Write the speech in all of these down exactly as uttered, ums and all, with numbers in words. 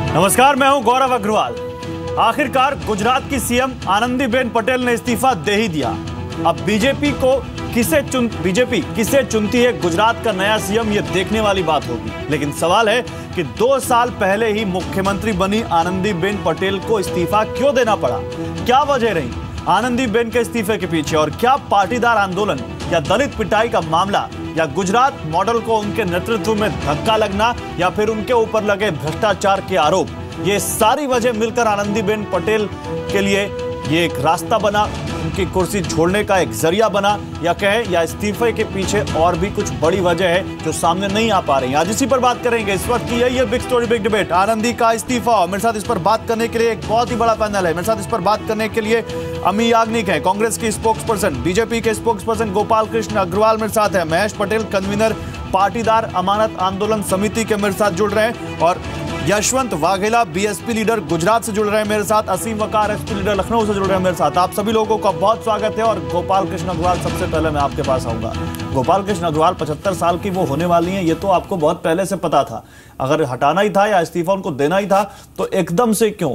नमस्कार, मैं हूं गौरव अग्रवाल। आखिरकार गुजरात की सीएम आनंदीबेन पटेल ने इस्तीफा दे ही दिया। अब बीजेपी को किसे चुन बीजेपी किसे चुनती है गुजरात का नया सीएम, ये देखने वाली बात होगी। लेकिन सवाल है कि दो साल पहले ही मुख्यमंत्री बनी आनंदीबेन पटेल को इस्तीफा क्यों देना पड़ा? क्या वजह रही आनंदीबेन के इस्तीफे के पीछे? और क्या पाटीदार आंदोलन या दलित पिटाई का मामला या गुजरात मॉडल को उनके नेतृत्व में धक्का लगना या फिर उनके ऊपर लगे भ्रष्टाचार के आरोप, ये सारी वजह मिलकर आनंदीबेन पटेल के लिए ये एक रास्ता बना, उनकी कुर्सी छोड़ने का एक जरिया बना, या कहें या इस्तीफे के पीछे और भी कुछ बड़ी वजह है जो सामने नहीं आ पा रही। आज इसी पर बात करेंगे। इस वक्त की यही है big story big debate, Anandi का इस्तीफा। मेरे साथ इस पर बात करने के लिए एक बहुत ही बड़ा पैनल है। मेरे साथ इस पर बात करने के लिए अमी याग्निक है, कांग्रेस की स्पोक्स पर्सन, बीजेपी के स्पोक्स पर्सन गोपाल कृष्ण अग्रवाल मेरे साथ है, महेश पटेल कन्वीनर पाटीदार अमानत आंदोलन समिति के मेरे साथ जुड़ रहे हैं, और यशवंत वाघेला बीएसपी लीडर गुजरात से जुड़ रहे हैं मेरे साथ, असीम वकार एसपी लीडर लखनऊ से जुड़ रहे हैं मेरे साथ। आप सभी लोगों का बहुत स्वागत है। और गोपाल कृष्ण अग्रवाल, सबसे पहले मैं आपके पास आऊंगा। गोपाल कृष्ण अग्रवाल पचहत्तर साल की वो होने वाली हैं, ये तो आपको बहुत पहले से पता था। अगर हटाना ही था या इस्तीफा उनको देना ही था तो एकदम से क्यों?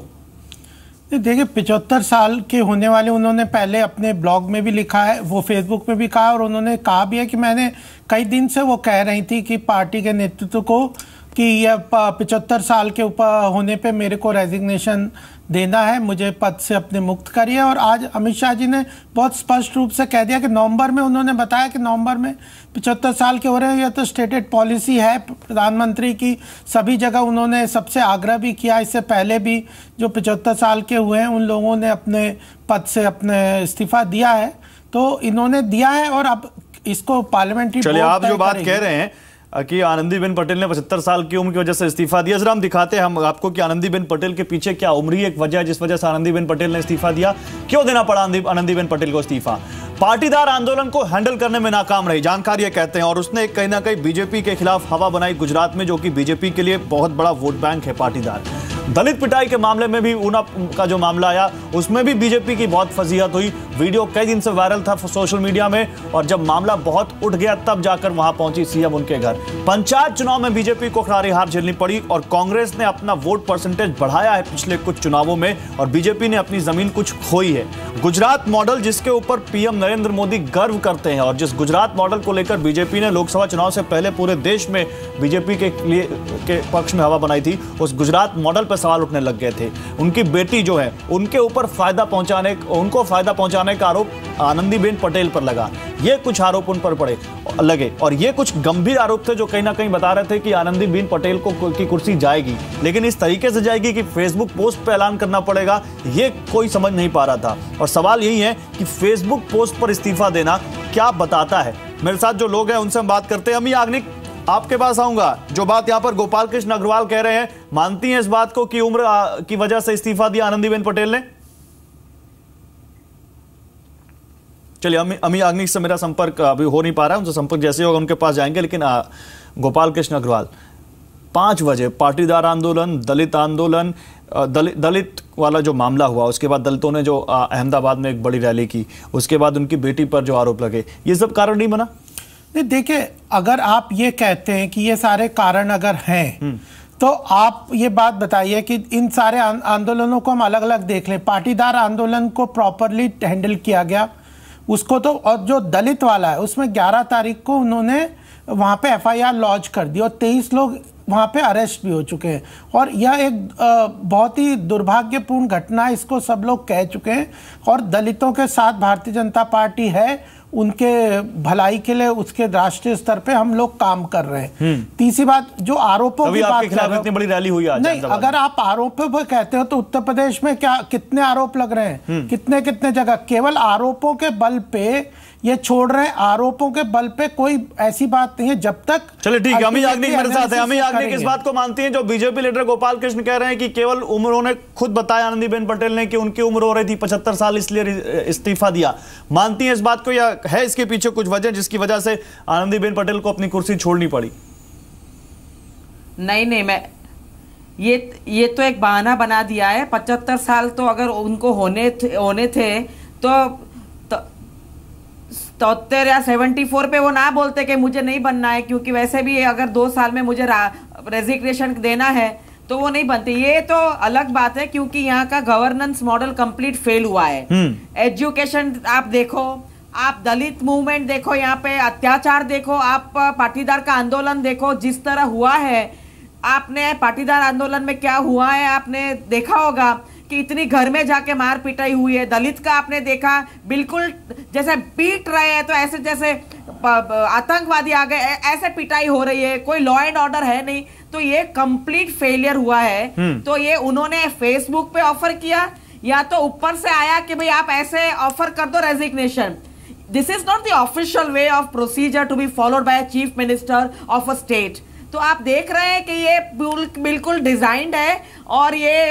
देखिए, पिचहत्तर साल के होने वाले उन्होंने पहले अपने ब्लॉग में भी लिखा है, वो फेसबुक में भी कहा, और उन्होंने कहा भी है कि मैंने कई दिन से वो कह रही थी कि पार्टी के नेतृत्व को कि यह पिचहत्तर साल के ऊपर होने पे मेरे को रेजिग्नेशन देना है, मुझे पद से अपने मुक्त करिए। और आज अमित शाह जी ने बहुत स्पष्ट रूप से कह दिया कि नवंबर में, उन्होंने बताया कि नवंबर में पिचहत्तर साल के हो रहे हैं। यह तो स्टेटेड पॉलिसी है प्रधानमंत्री की, सभी जगह उन्होंने सबसे आग्रह भी किया। इससे पहले भी जो पिचहत्तर साल के हुए हैं उन लोगों ने अपने पद से अपने इस्तीफा दिया है, तो इन्होंने दिया है और अब इसको पार्लियामेंट्री। चलिए, आप जो बात कह रहे हैं कि आनंदीबेन पटेल ने पचहत्तर साल की उम्र की वजह से इस्तीफा दिया, जरा हम दिखाते हैं हम आपको कि आनंदीबेन पटेल के पीछे क्या उम्र ही एक वजह है जिस वजह से आनंदीबेन पटेल ने इस्तीफा दिया। क्यों देना पड़ा आनंदीबेन पटेल को इस्तीफा? पाटीदार आंदोलन को हैंडल करने में नाकाम रही, जानकार ये कहते हैं, और उसने कहीं ना कहीं बीजेपी के खिलाफ हवा बनाई गुजरात में, जो कि बीजेपी के लिए बहुत बड़ा वोट बैंक है पाटीदार। दलित पिटाई के मामले में भी ऊना का जो मामला आया उसमें भी बीजेपी की बहुत फजीहत हुई। वीडियो कई दिन से वायरल था सोशल मीडिया में, और जब मामला बहुत उठ गया तब जाकर वहां पहुंची सीएम उनके घर। पंचायत चुनाव में बीजेपी को करारी हार झेलनी पड़ी और कांग्रेस ने अपना वोट परसेंटेज बढ़ाया है पिछले कुछ चुनावों में, और बीजेपी ने अपनी जमीन कुछ खोई है। गुजरात मॉडल जिसके ऊपर पीएम नरेंद्र मोदी गर्व करते हैं, और जिस गुजरात मॉडल को लेकर बीजेपी ने लोकसभा चुनाव से पहले पूरे देश में बीजेपी के लिए के पक्ष में हवा बनाई थी, उस गुजरात मॉडल पर सवाल उठने लग गए थे। उनकी बेटी जो है उनके ऊपर फायदा पहुंचाने उनको फायदा पहुंचाने का आरोप आनंदीबेन पटेल पर लगा। ये कुछ आरोप उन पर पड़े लगे, और ये कुछ गंभीर आरोप थे जो कहीं ना कहीं बता रहे थे कि आनंदीबेन पटेल को की कुर्सी जाएगी, लेकिन इस तरीके से जाएगी कि फेसबुक पोस्ट पर ऐलान करना पड़ेगा, ये कोई समझ नहीं पा रहा था। और सवाल यही है कि फेसबुक पोस्ट पर इस्तीफा देना क्या बताता है? मेरे साथ जो लोग हैं उनसे हम बात करते हैं। अमी याग्निक, आपके पास आऊंगा। जो बात यहां पर गोपाल कृष्ण अग्रवाल कह रहे हैं, मानती हैं इस बात को कि उम्र की वजह से इस्तीफा दिया आनंदीबेन पटेल ने? चलिए, अमी अमी याग्निक से मेरा संपर्क अभी हो नहीं पा रहा है, उनसे संपर्क जैसे होगा उनके पास जाएंगे। लेकिन आ, गोपाल कृष्ण अग्रवाल, पांच वजह, पाटीदार आंदोलन, दलित आंदोलन, दलित दलित वाला जो मामला हुआ, उसके बाद दलितों ने जो अहमदाबाद में एक बड़ी रैली की, उसके बाद उनकी बेटी पर जो आरोप लगे, ये सब कारण नहीं बना? नहीं, देखिए, अगर आप ये कहते हैं कि ये सारे कारण अगर हैं तो आप ये बात बताइए कि इन सारे आंदोलनों को हम अलग अलग देख लें। पाटीदार आंदोलन को प्रॉपरली हैंडल किया गया उसको तो, और जो दलित वाला है उसमें ग्यारह तारीख को उन्होंने वहाँ पे एफआईआर लॉन्च कर दी और तेईस लोग वहाँ पे अरेस्ट भी हो चुके हैं। और यह एक बहुत ही दुर्भाग्यपूर्ण घटना, इसको सब लोग कह चुके हैं, और दलितों के साथ भारतीय जनता पार्टी है, उनके भलाई के लिए उसके राष्ट्रीय स्तर पे हम लोग काम कर रहे हैं। तीसरी बात, जो आरोपों की बात कर रहे हो, इतनी बड़ी रैली हुई आज, नहीं, अगर आप आरोपों पर कहते हो तो उत्तर प्रदेश में क्या कितने आरोप लग रहे हैं, कितने कितने जगह, केवल आरोपों के बल पे ये छोड़ रहे हैं। आरोपों के बल पे कोई ऐसी बात नहीं है जब तक। चलिए ठीक है, अमी याग्निक मेरे साथ है। अमी याग्निक इस बात को मानती हैं जो बीजेपी लीडर गोपाल कृष्ण कह रहे हैं कि केवल उम्र, उन्होंने खुद बताया आनंदीबेन पटेल ने कि उनकी उम्र हो रही थी पचहत्तर साल, इसलिए इस्तीफा दिया। मानती हैं इस बात को, या है इसके पीछे कुछ वजह जिसकी वजह से आनंदीबेन पटेल को अपनी कुर्सी छोड़नी पड़ी? नहीं नहीं, मैं ये ये तो एक बहाना बना दिया है। पचहत्तर साल तो अगर उनको होने थे, होने थे तो तोहत्तर या सेवेंटी फोर पे वो ना बोलते कि मुझे नहीं बनना है, क्योंकि वैसे भी अगर दो साल में मुझे रेजिग्नेशन देना है तो वो नहीं बनते। ये तो अलग बात है क्योंकि यहाँ का गवर्नेंस मॉडल कंप्लीट फेल हुआ है। एजुकेशन आप देखो, आप दलित मूवमेंट देखो, यहाँ पे अत्याचार देखो, आप पाटीदार का आंदोलन देखो जिस तरह हुआ है। आपने पाटीदार आंदोलन में क्या हुआ है आपने देखा होगा कि इतनी घर में जाके मार पिटाई हुई है। दलित का आपने देखा बिल्कुल जैसे पीट रहे हैं तो ऐसे जैसे आतंकवादी आ गए ऐसे पिटाई हो रही है, कोई लॉ एंड ऑर्डर है नहीं। तो ये कंप्लीट फेलियर हुआ है। तो ये उन्होंने फेसबुक पे ऑफर किया या तो ऊपर से आया कि भाई आप ऐसे ऑफर कर दो resignation. This is not the official way of procedure to be followed by chief minister of a state. तो आप देख रहे हैं कि ये बिल्कुल डिजाइंड है और ये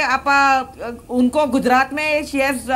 आप उनको गुजरात में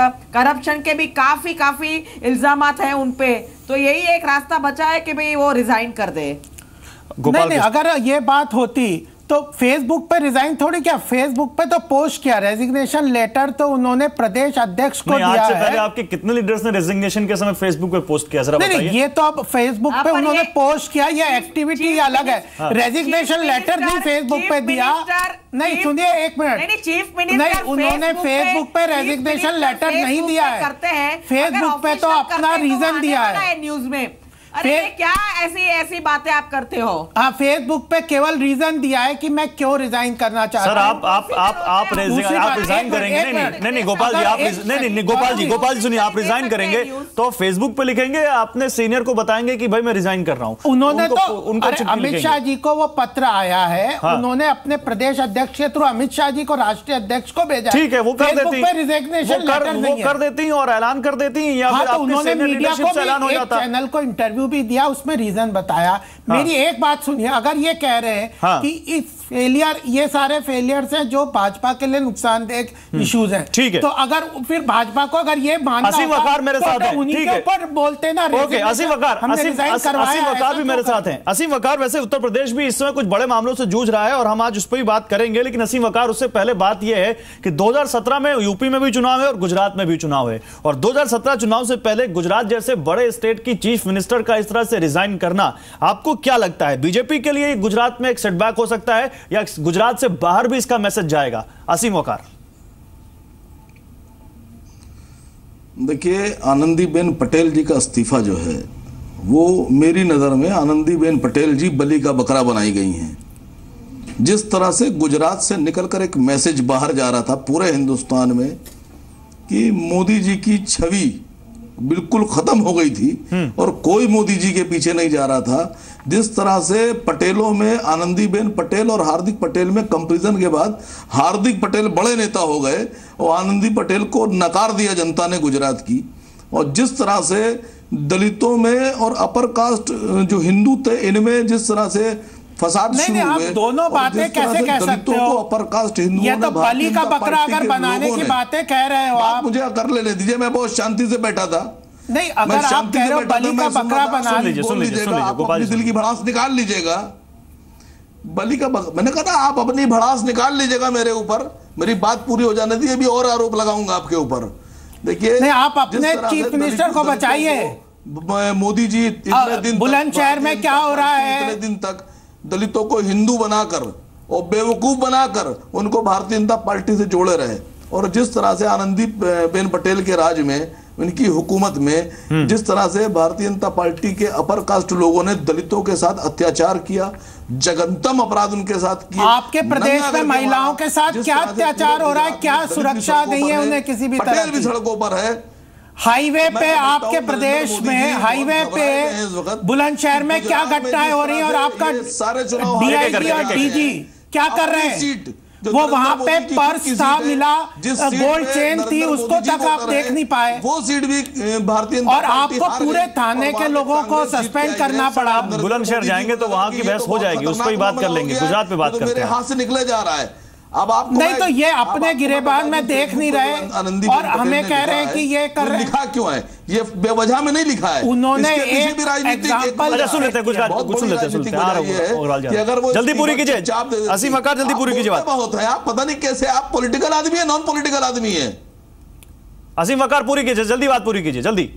करप्शन के भी काफी काफी इल्जामात हैं उन पे। तो यही एक रास्ता बचा है कि भाई वो रिजाइन कर दे। नहीं नहीं, अगर ये बात होती तो फेसबुक पे रिजाइन थोड़ी, क्या फेसबुक पे तो पोस्ट किया, रेजिग्नेशन लेटर तो उन्होंने प्रदेश अध्यक्ष को दिया आज से है। पहले आपके कितने लीडर्स ने रेजिग्नेशन के समय फेसबुक पे पोस्ट किया, जरा बताइए। ये तो अब फेसबुक पे उन्होंने पोस्ट किया, ये एक्टिविटी अलग है। रेजिग्नेशन लेटर नहीं फेसबुक पे दिया। नहीं सुनिए एक मिनट, चीफ मिनिस्टर नहीं उन्होंने फेसबुक पे रेजिग्नेशन लेटर नहीं दिया है, फेसबुक पे तो अपना रीजन दिया है न्यूज में। अरे क्या ऐसी ऐसी बातें आप करते हो? हाँ, फेसबुक पे केवल रीजन दिया है कि मैं क्यों रिजाइन करना चाहता हूं। सर आप आप आप आप रिजाइन करेंगे? नहीं नहीं नहीं गोपाल जी, आप नहीं नहीं गोपाल जी गोपाल जी सुनिए, आप रिजाइन करेंगे तो फेसबुक पे लिखेंगे, अपने सीनियर को बताएंगे कि भाई मैं रिजाइन कर रहा हूं। उन्होंने तो अमित शाह जी को वो पत्र आया है, उन्होंने अपने प्रदेश अध्यक्ष के थ्रू अमित शाह जी को राष्ट्रीय अध्यक्ष को भेजा। ठीक है, वो कर देती, रिजिग्नेशन वो कर देती और ऐलान कर देती, या फिर उन्होंने मीडिया को ऐलान हो जाता, चैनल को इंटरव्यू भी दिया, उसमें रीजन बताया। हाँ। मेरी एक बात सुनिए, अगर ये कह रहे हैं हाँ। कि इस फेलियर, ये सारे फेलियर्स हैं जो भाजपा के लिए नुकसानदेह इश्यूज हैं, ठीक है, तो अगर फिर भाजपा को अगर ये मानना असीम वकार मेरे साथ है, उन्हीं के ऊपर बोलते ना। ओके, असीम वकार असीम वकार भी मेरे साथ हैं। असीम वकार वैसे उत्तर प्रदेश भी इस समय कुछ बड़े मामलों से जूझ रहा है और हम आज उस पर भी बात करेंगे, लेकिन असीम वकार उससे पहले बात यह है कि दो हज़ार सत्रह में यूपी में भी चुनाव है और गुजरात में भी चुनाव है, और दो हज़ार सत्रह चुनाव से पहले गुजरात जैसे बड़े स्टेट की चीफ मिनिस्टर का इस तरह से रिजाइन करना, आपको क्या लगता है बीजेपी के लिए गुजरात में एक सेटबैक हो सकता है या गुजरात से बाहर भी इसका मैसेज जाएगा? असीम वकार। देखिए, आनंदीबेन पटेल जी का इस्तीफा जो है वो मेरी नजर में आनंदीबेन पटेल जी बलि का बकरा बनाई गई हैं। जिस तरह से गुजरात से निकलकर एक मैसेज बाहर जा रहा था पूरे हिंदुस्तान में कि मोदी जी की छवि बिल्कुल खत्म हो गई थी और कोई मोदी जी के पीछे नहीं जा रहा था, जिस तरह से पटेलों में आनंदीबेन पटेल और हार्दिक पटेल में कंपैरिजन के बाद हार्दिक पटेल बड़े नेता हो गए और आनंदी पटेल को नकार दिया जनता ने गुजरात की, और जिस तरह से दलितों में और अपर कास्ट जो हिंदू थे इनमें जिस तरह से फसाद शुरू हुए, दोनों बातें कैसे कह सकते हो? अपर कास्ट हिंदुओं ये तो बलि का बकरा अगर बनाने की बातें कह रहे हो आप, मुझे कर लेने दीजिए, मैं बहुत शांति से बैठा था। नहीं, अगर आप कह रहे हो बलि का बकरा बना लीजिए, सुन लीजिएगा, आप अपनी दिल की भड़ास निकाल लीजिएगा। बलि का बकरा, मैंने कहा आप अपनी भड़ास निकाल लीजिएगा मेरे ऊपर, मेरी बात पूरी हो जाने दीजिए, भी और आरोप लगाऊंगा आपके ऊपर। देखिए, नहीं आप अपने चीफ मिनिस्टर को बचाइए। मोदी जी इतने दिन बुलंदशहर में क्या हो रहा है, इतने दिन तक दलितों को हिंदू बनाकर और बेवकूफ बनाकर उनको भारतीय जनता पार्टी से जोड़े रहे, और जिस तरह से आनंदीबेन पटेल के राज में, उनकी हुकूमत में जिस तरह से भारतीय जनता पार्टी के अपर कास्ट लोगों ने दलितों के साथ अत्याचार किया, जघन्यतम अपराध उनके साथ किए। आपके प्रदेश में महिलाओं के साथ क्या अत्याचार हो रहा है, क्या सुरक्षा नहीं है उन्हें किसी भी तरह? पटेल भी सड़कों पर है, हाईवे पे आपके प्रदेश में हाईवे पे बुलंदशहर में क्या घटनाएं हो रही हैं और आपका डीआईजी और डीजी क्या कर रहे हैं? वो वहां पे पर्स था मिला, गोल्ड चेन थी, उसको तक आप देख नहीं पाए, वो सीट भी भारतीय, और आपको पूरे थाने के लोगों को सस्पेंड करना पड़ा। बुलंदशहर जाएंगे तो वहां की बहस हो जाएगी, उस पर ही बात कर लेंगे, गुजरात पे बात करते हैं। मेरे हाथ से निकले जा रहा है। अब आप नहीं तो ये अपने गिरेबान में देख नहीं रहे और हमें कह रहे हैं कि ये कर रहे हैं। लिखा क्यों है? ये बेवजह में नहीं लिखा है, उन्होंने एक एग्जांपल। सुन लेते हैं कुछ सुन लेते हैं, अगर वो जल्दी पूरी कीजिए असीम वकार, जल्दी पूरी कीजिए बात। बहुत है, आप पता नहीं कैसे आप पॉलिटिकल आदमी है, नॉन पॉलिटिकल आदमी है। असीम वकार पूरी कीजिए, जल्दी बात पूरी कीजिए जल्दी।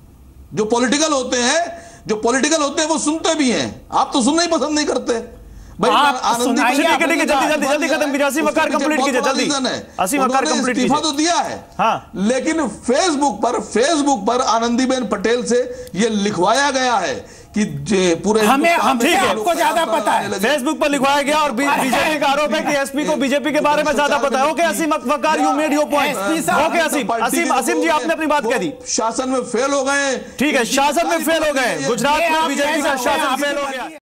जो पॉलिटिकल होते हैं जो पॉलिटिकल होते हैं वो सुनते भी हैं, आप तो सुनना ही पसंद नहीं करते। भाई आप आनंदी सुनाइए, ठीक है ठीक है, जल्दी जल्दी जल्दी खत्म कीजिए, असीम वकार कंप्लीट कीजिए जल्दी, असीम वकार कंप्लीट कीजिए। इस्तीफा तो दिया है हाँ, लेकिन फेसबुक पर फेसबुक पर आनंदीबेन पटेल से ये लिखवाया गया है कि पूरे हमें हमसे आपको ज्यादा पता है, फेसबुक पर लिखवाया गया और बीजेपी का आरोप है कि एसपी को बीजेपी के बारे में ज्यादा पता है। Okay Asim Waqar, you made your point. Okay Asim Asim Asim ji आपने अपनी बात कह दी, शासन में फेल हो गए। ठीक है शासन में फेल हो गए, गुजरात में बीजेपी का शासन फेल हो गया।